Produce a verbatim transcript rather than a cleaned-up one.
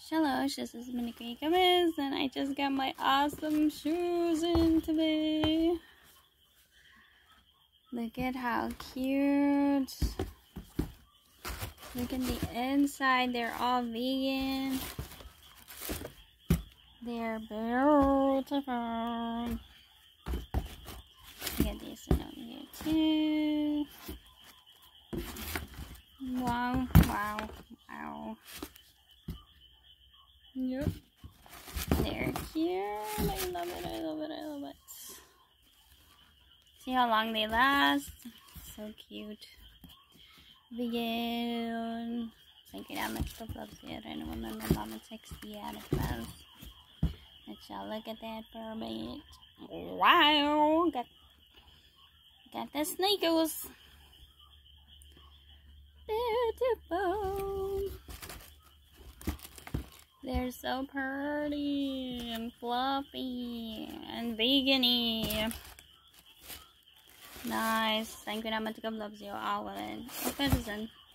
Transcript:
Hello, this is Minnie Gomez, and I just got my awesome shoes in today. Look at how cute. Look at the inside, they're all vegan. They're beautiful. Get this one over here too. Wow, wow, wow. Yep. They're cute. I love it, I love it, I love it. See how long they last? So cute. Vegan. Thank you that much for loves it. I don't remember Mama sixty out of twelve. Let's y'all look at that for a minute. Wow! Got, got the sneakers. Beautiful. They're so pretty and fluffy and vegan-y. Nice. Thank you that much. God loves you all. Auf Wiedersehen.